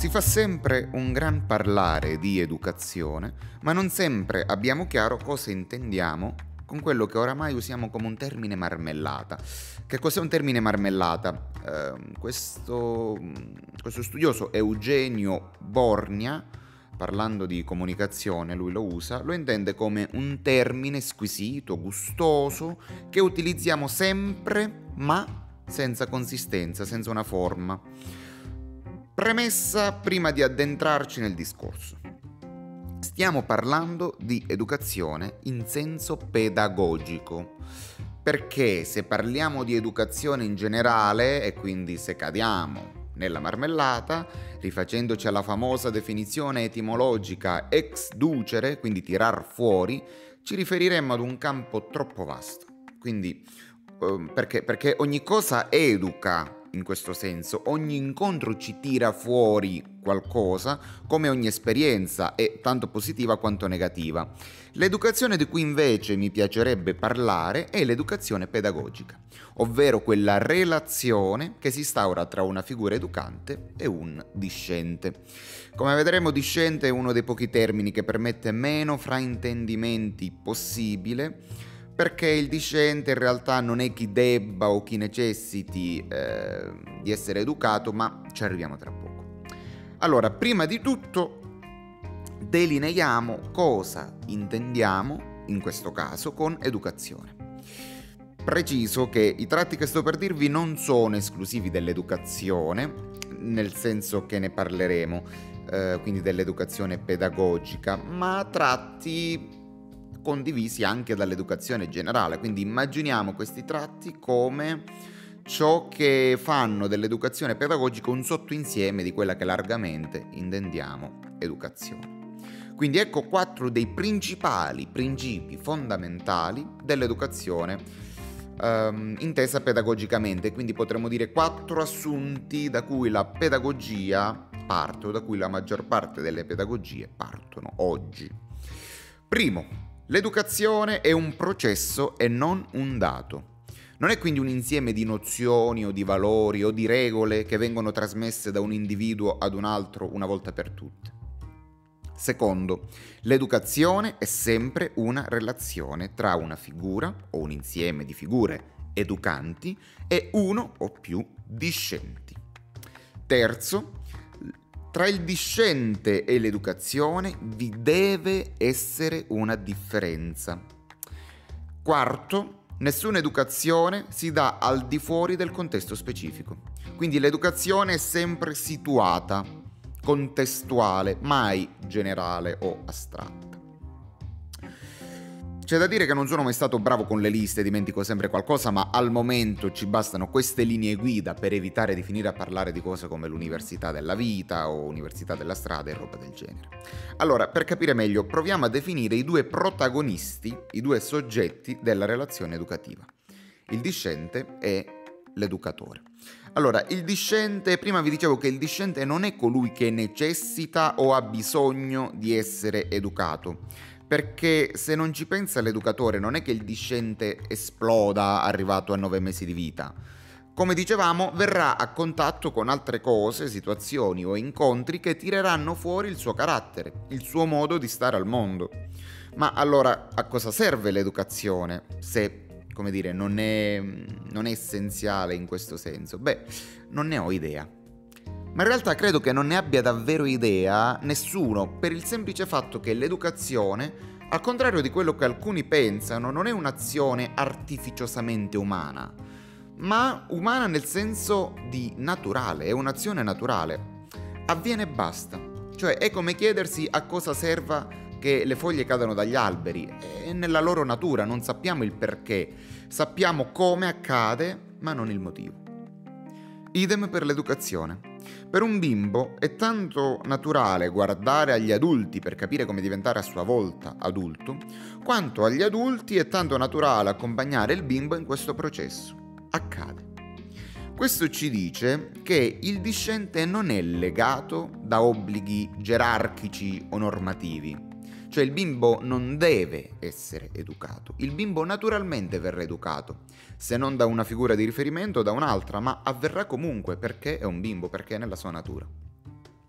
Si fa sempre un gran parlare di educazione, ma non sempre abbiamo chiaro cosa intendiamo con quello che oramai usiamo come un termine marmellata. Che cos'è un termine marmellata? Questo studioso Eugenio Borgna, parlando di comunicazione, lui lo usa, lo intende come un termine squisito, gustoso, che utilizziamo sempre, ma senza consistenza, senza una forma. Premessa prima di addentrarci nel discorso. Stiamo parlando di educazione in senso pedagogico, perché se parliamo di educazione in generale, e quindi se cadiamo nella marmellata, rifacendoci alla famosa definizione etimologica ex ducere, quindi tirar fuori, ci riferiremmo ad un campo troppo vasto. Quindi, perché ogni cosa educa in questo senso, ogni incontro ci tira fuori qualcosa, come ogni esperienza è tanto positiva quanto negativa. L'educazione di cui invece mi piacerebbe parlare è l'educazione pedagogica, ovvero quella relazione che si instaura tra una figura educante e un discente. Come vedremo, discente è uno dei pochi termini che permette meno fraintendimenti possibile, perché il discente in realtà non è chi debba o chi necessiti di essere educato, ma ci arriviamo tra poco. Allora, prima di tutto delineiamo cosa intendiamo in questo caso con educazione. Preciso che i tratti che sto per dirvi non sono esclusivi dell'educazione, nel senso che ne parleremo, quindi dell'educazione pedagogica, ma tratti condivisi anche dall'educazione generale. Quindi immaginiamo questi tratti come ciò che fanno dell'educazione pedagogica un sottoinsieme di quella che largamente intendiamo educazione. Quindi ecco 4 dei principali principi fondamentali dell'educazione intesa pedagogicamente, quindi potremmo dire 4 assunti da cui la pedagogia parte, o da cui la maggior parte delle pedagogie partono oggi. Primo, l'educazione è un processo e non un dato. Non è quindi un insieme di nozioni o di valori o di regole che vengono trasmesse da un individuo ad un altro una volta per tutte. Secondo, l'educazione è sempre una relazione tra una figura o un insieme di figure educanti e uno o più discenti. Terzo, tra il discente e l'educazione vi deve essere una differenza. Quarto, nessuna educazione si dà al di fuori del contesto specifico. Quindi l'educazione è sempre situata, contestuale, mai generale o astratta. C'è da dire che non sono mai stato bravo con le liste, dimentico sempre qualcosa, ma al momento ci bastano queste linee guida per evitare di finire a parlare di cose come l'università della vita o università della strada e roba del genere. Allora, per capire meglio, proviamo a definire i 2 protagonisti, i 2 soggetti della relazione educativa: il discente e l'educatore. Allora, il discente, prima vi dicevo che il discente non è colui che necessita o ha bisogno di essere educato. Perché se non ci pensa l'educatore, non è che il discente esploda arrivato a 9 mesi di vita. Come dicevamo, verrà a contatto con altre cose, situazioni o incontri che tireranno fuori il suo carattere, il suo modo di stare al mondo. Ma allora a cosa serve l'educazione se, come dire, non è essenziale in questo senso? Beh, non ne ho idea. Ma in realtà credo che non ne abbia davvero idea nessuno, per il semplice fatto che l'educazione, al contrario di quello che alcuni pensano, non è un'azione artificiosamente umana, ma umana nel senso di naturale, è un'azione naturale. Avviene e basta. Cioè è come chiedersi a cosa serva che le foglie cadano dagli alberi. È nella loro natura, non sappiamo il perché, sappiamo come accade, ma non il motivo. Idem per l'educazione. Per un bimbo è tanto naturale guardare agli adulti per capire come diventare a sua volta adulto, quanto agli adulti è tanto naturale accompagnare il bimbo in questo processo. Accade. Questo ci dice che il discente non è legato da obblighi gerarchici o normativi. Cioè il bimbo non deve essere educato, il bimbo naturalmente verrà educato, se non da una figura di riferimento o da un'altra, ma avverrà comunque perché è un bimbo, perché è nella sua natura.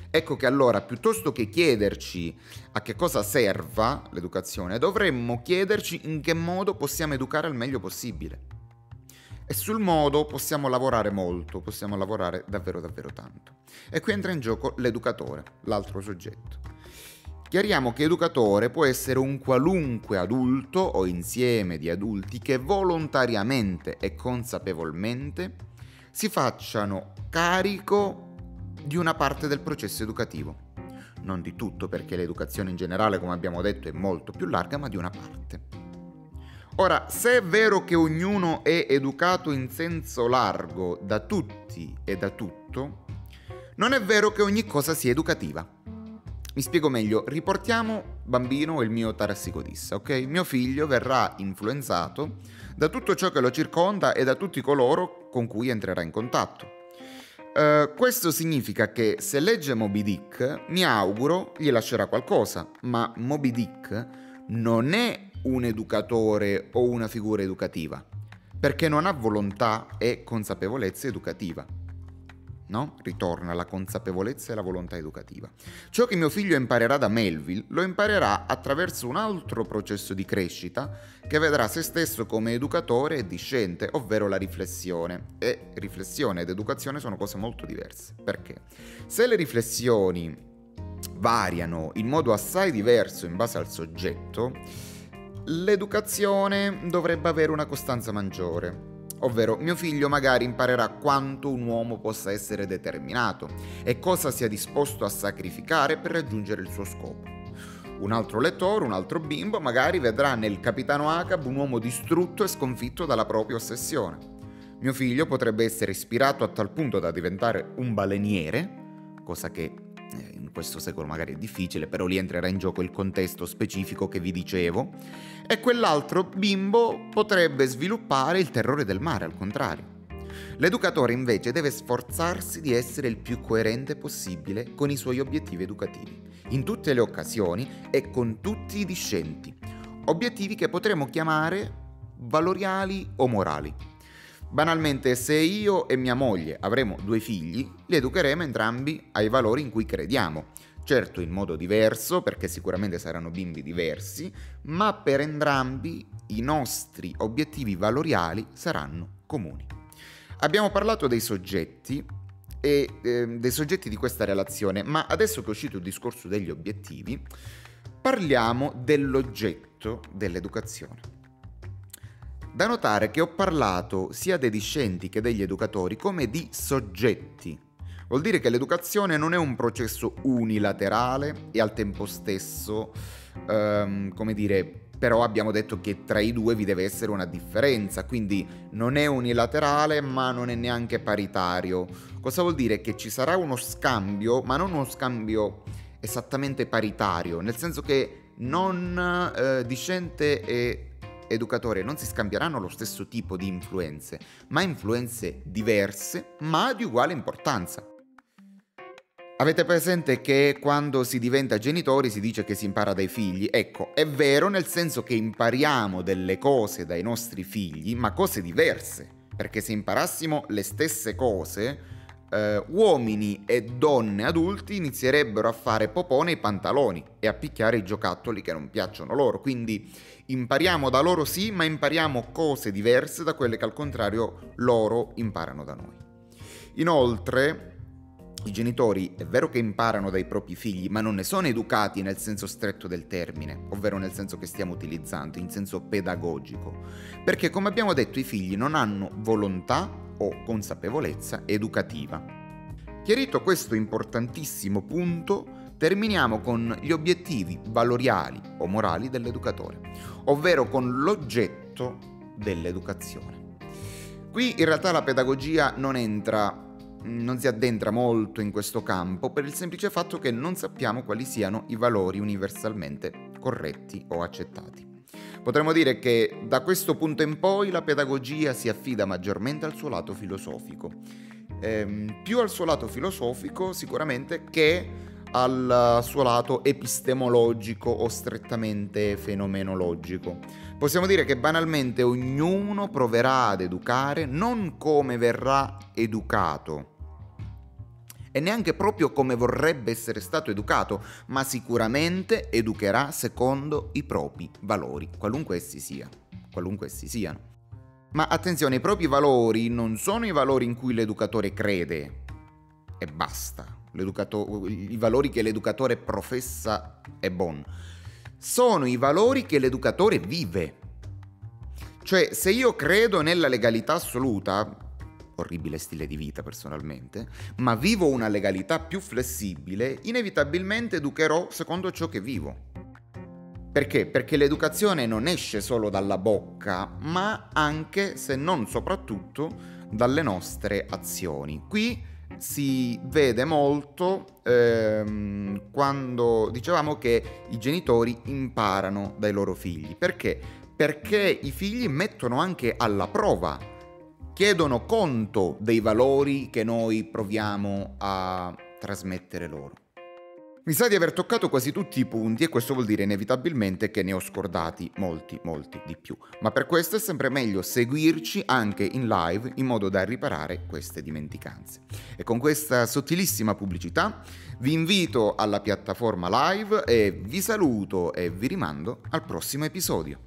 Ecco che allora, piuttosto che chiederci a che cosa serva l'educazione, dovremmo chiederci in che modo possiamo educare al meglio possibile. E sul modo possiamo lavorare molto, possiamo lavorare davvero davvero tanto. E qui entra in gioco l'educatore, l'altro soggetto. Chiariamo che educatore può essere un qualunque adulto o insieme di adulti che volontariamente e consapevolmente si facciano carico di una parte del processo educativo. Non di tutto, perché l'educazione in generale, come abbiamo detto, è molto più larga, ma di una parte. Ora, se è vero che ognuno è educato in senso largo da tutti e da tutto, non è vero che ogni cosa sia educativa. Mi spiego meglio, riportiamo bambino il mio tarassicodissa, ok? Mio figlio verrà influenzato da tutto ciò che lo circonda e da tutti coloro con cui entrerà in contatto. Questo significa che se legge Moby Dick, mi auguro gli lascerà qualcosa, ma Moby Dick non è un educatore o una figura educativa, perché non ha volontà e consapevolezza educativa. No? Ritorna la consapevolezza e la volontà educativa. Ciò che mio figlio imparerà da Melville lo imparerà attraverso un altro processo di crescita che vedrà se stesso come educatore e discente, ovvero la riflessione. E riflessione ed educazione sono cose molto diverse. Perché? Se le riflessioni variano in modo assai diverso in base al soggetto, l'educazione dovrebbe avere una costanza maggiore. Ovvero, mio figlio magari imparerà quanto un uomo possa essere determinato e cosa sia disposto a sacrificare per raggiungere il suo scopo. Un altro lettore, un altro bimbo, magari vedrà nel capitano Ahab un uomo distrutto e sconfitto dalla propria ossessione. Mio figlio potrebbe essere ispirato a tal punto da diventare un baleniere, cosa che in questo secolo magari è difficile, però lì entrerà in gioco il contesto specifico che vi dicevo, e quell'altro bimbo potrebbe sviluppare il terrore del mare, al contrario. L'educatore invece deve sforzarsi di essere il più coerente possibile con i suoi obiettivi educativi, in tutte le occasioni e con tutti i discenti, obiettivi che potremmo chiamare valoriali o morali. Banalmente, se io e mia moglie avremo 2 figli, li educheremo entrambi ai valori in cui crediamo. Certo in modo diverso, perché sicuramente saranno bimbi diversi, ma per entrambi i nostri obiettivi valoriali saranno comuni. Abbiamo parlato dei soggetti e dei soggetti di questa relazione, ma adesso che è uscito il discorso degli obiettivi, parliamo dell'oggetto dell'educazione. Da notare che ho parlato sia dei discenti che degli educatori come di soggetti. Vuol dire che l'educazione non è un processo unilaterale e al tempo stesso, però abbiamo detto che tra i due vi deve essere una differenza, quindi non è unilaterale ma non è neanche paritario. Cosa vuol dire? Che ci sarà uno scambio, ma non uno scambio esattamente paritario, nel senso che non discente e educatore non si scambieranno lo stesso tipo di influenze, ma influenze diverse ma di uguale importanza. Avete presente che quando si diventa genitori si dice che si impara dai figli? Ecco, è vero nel senso che impariamo delle cose dai nostri figli, ma cose diverse, perché se imparassimo le stesse cose, uomini e donne adulti inizierebbero a fare popò nei pantaloni e a picchiare i giocattoli che non piacciono loro, quindi impariamo da loro sì, ma impariamo cose diverse da quelle che al contrario loro imparano da noi. Inoltre, i genitori è vero che imparano dai propri figli, ma non ne sono educati nel senso stretto del termine, ovvero nel senso che stiamo utilizzando, in senso pedagogico, perché come abbiamo detto i figli non hanno volontà o consapevolezza educativa. Chiarito questo importantissimo punto, terminiamo con gli obiettivi valoriali o morali dell'educatore, ovvero con l'oggetto dell'educazione. Qui in realtà la pedagogia non si addentra molto in questo campo per il semplice fatto che non sappiamo quali siano i valori universalmente corretti o accettati. Potremmo dire che da questo punto in poi la pedagogia si affida maggiormente al suo lato filosofico, più al suo lato filosofico sicuramente che al suo lato epistemologico o strettamente fenomenologico. Possiamo dire che banalmente ognuno proverà ad educare non come verrà educato e neanche proprio come vorrebbe essere stato educato, ma sicuramente educherà secondo i propri valori, qualunque essi siano. Ma attenzione, i propri valori non sono i valori in cui l'educatore crede e basta, i valori che l'educatore professa e bon. Sono i valori che l'educatore vive. Cioè, se io credo nella legalità assoluta, orribile stile di vita personalmente, ma vivo una legalità più flessibile, inevitabilmente educherò secondo ciò che vivo. Perché? Perché l'educazione non esce solo dalla bocca, ma anche, se non soprattutto, dalle nostre azioni. Qui si vede molto quando dicevamo che i genitori imparano dai loro figli. Perché? Perché i figli mettono anche alla prova, chiedono conto dei valori che noi proviamo a trasmettere loro. Mi sa di aver toccato quasi tutti i punti e questo vuol dire inevitabilmente che ne ho scordati molti di più. Ma per questo è sempre meglio seguirci anche in live in modo da riparare queste dimenticanze. E con questa sottilissima pubblicità vi invito alla piattaforma live e vi saluto e vi rimando al prossimo episodio.